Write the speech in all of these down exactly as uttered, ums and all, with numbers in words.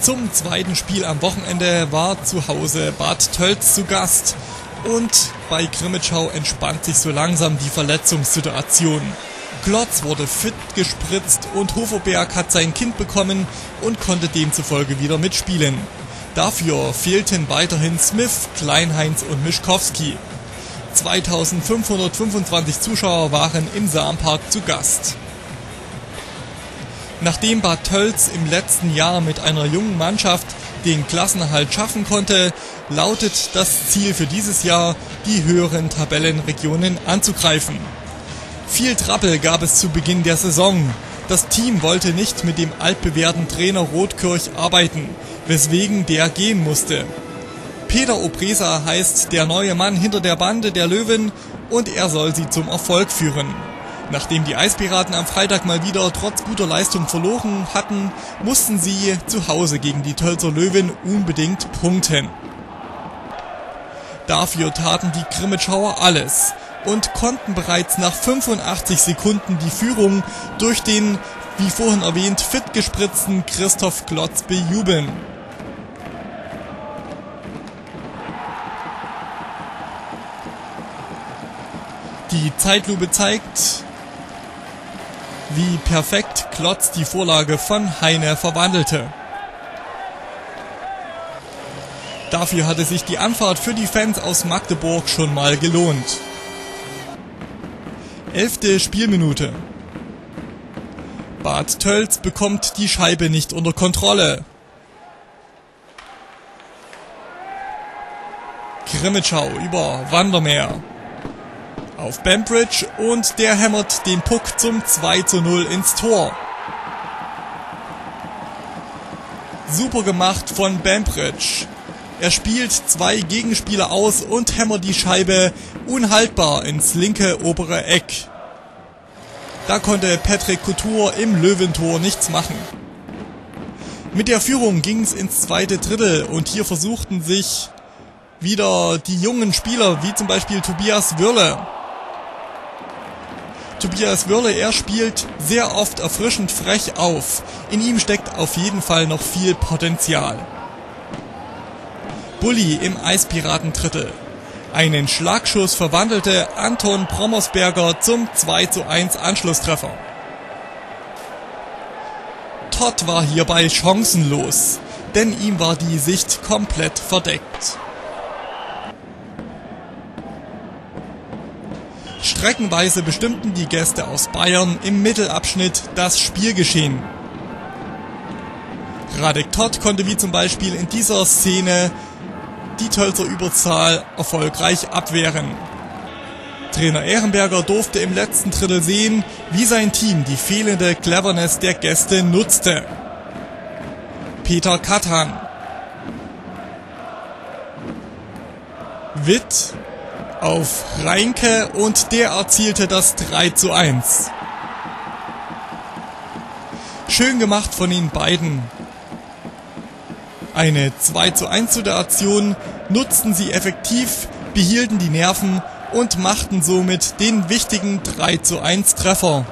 Zum zweiten Spiel am Wochenende war zu Hause Bad Tölz zu Gast und bei Grimmitschau entspannt sich so langsam die Verletzungssituation. Klotz wurde fit gespritzt und Hofoberg hat sein Kind bekommen und konnte demzufolge wieder mitspielen. Dafür fehlten weiterhin Smith, Kleinheinz und Mischkowski. zweitausendfünfhundertfünfundzwanzig Zuschauer waren im Sampark zu Gast. Nachdem Bad Tölz im letzten Jahr mit einer jungen Mannschaft den Klassenerhalt schaffen konnte, lautet das Ziel für dieses Jahr, die höheren Tabellenregionen anzugreifen. Viel Trappel gab es zu Beginn der Saison. Das Team wollte nicht mit dem altbewährten Trainer Rotkirch arbeiten, weswegen der gehen musste. Peter Opresa heißt der neue Mann hinter der Bande der Löwen und er soll sie zum Erfolg führen. Nachdem die Eispiraten am Freitag mal wieder trotz guter Leistung verloren hatten, mussten sie zu Hause gegen die Tölzer Löwen unbedingt punkten. Dafür taten die Grimmitschauer alles und konnten bereits nach fünfundachtzig Sekunden die Führung durch den, wie vorhin erwähnt, fit gespritzten Christoph Klotz bejubeln. Die Zeitlupe zeigt, wie perfekt Klotz die Vorlage von Heine verwandelte. Dafür hatte sich die Anfahrt für die Fans aus Magdeburg schon mal gelohnt. Elfte Spielminute. Bad Tölz bekommt die Scheibe nicht unter Kontrolle. Grimmitschau über Vandermeer auf Bembridge und der hämmert den Puck zum zwei zu null ins Tor. Super gemacht von Bembridge. Er spielt zwei Gegenspieler aus und hämmert die Scheibe unhaltbar ins linke obere Eck. Da konnte Patrick Couture im Löwentor nichts machen. Mit der Führung ging es ins zweite Drittel und hier versuchten sich wieder die jungen Spieler, wie zum Beispiel Tobias Wörle. Tobias Wörle, er spielt sehr oft erfrischend frech auf. In ihm steckt auf jeden Fall noch viel Potenzial. Bulli im Eispiratendrittel. Einen Schlagschuss verwandelte Anton Brommersberger zum zwei zu eins Anschlusstreffer. Todd war hierbei chancenlos, denn ihm war die Sicht komplett verdeckt. Streckenweise bestimmten die Gäste aus Bayern im Mittelabschnitt das Spielgeschehen. Radek Todd konnte wie zum Beispiel in dieser Szene die Tölzer Überzahl erfolgreich abwehren. Trainer Ehrenberger durfte im letzten Drittel sehen, wie sein Team die fehlende Cleverness der Gäste nutzte. Peter Kattan. Witt auf Reinke und der erzielte das drei zu eins. Schön gemacht von den beiden. Eine zwei zu eins Situation nutzten sie effektiv, behielten die Nerven und machten somit den wichtigen drei zu eins Treffer.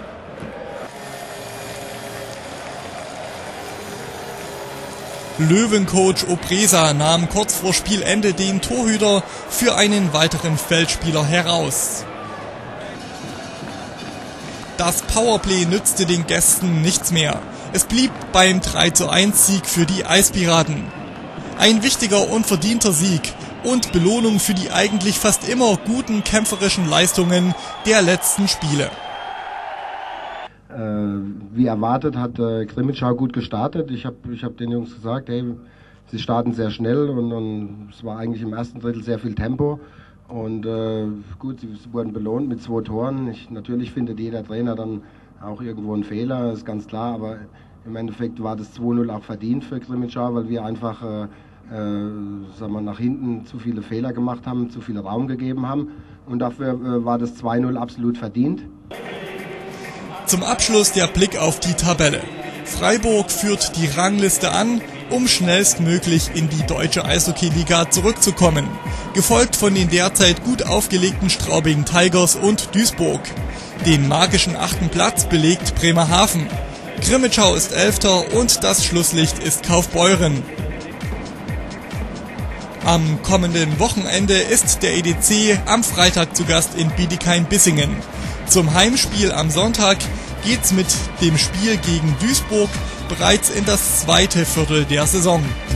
Löwencoach Opresa nahm kurz vor Spielende den Torhüter für einen weiteren Feldspieler heraus. Das Powerplay nützte den Gästen nichts mehr. Es blieb beim drei zu eins Sieg für die Eispiraten. Ein wichtiger und verdienter Sieg und Belohnung für die eigentlich fast immer guten kämpferischen Leistungen der letzten Spiele. Wie erwartet hat äh, Grimmitschau gut gestartet. Ich habe ich hab den Jungs gesagt, hey, sie starten sehr schnell und, und es war eigentlich im ersten Drittel sehr viel Tempo. Und äh, gut, sie, sie wurden belohnt mit zwei Toren. Ich, natürlich findet jeder Trainer dann auch irgendwo einen Fehler, ist ganz klar, aber im Endeffekt war das zwei null auch verdient für Grimmitschau, weil wir einfach äh, äh, sagen wir, nach hinten zu viele Fehler gemacht haben, zu viel Raum gegeben haben und dafür äh, war das zwei null absolut verdient. Zum Abschluss der Blick auf die Tabelle. Freiburg führt die Rangliste an, um schnellstmöglich in die deutsche Eishockey-Liga zurückzukommen. Gefolgt von den derzeit gut aufgelegten Straubing Tigers und Duisburg. Den magischen achten Platz belegt Bremerhaven. Crimmitschau ist Elfter und das Schlusslicht ist Kaufbeuren. Am kommenden Wochenende ist der E D C am Freitag zu Gast in Bietigheim-Bissingen. Zum Heimspiel am Sonntag geht's mit dem Spiel gegen Duisburg bereits in das zweite Viertel der Saison.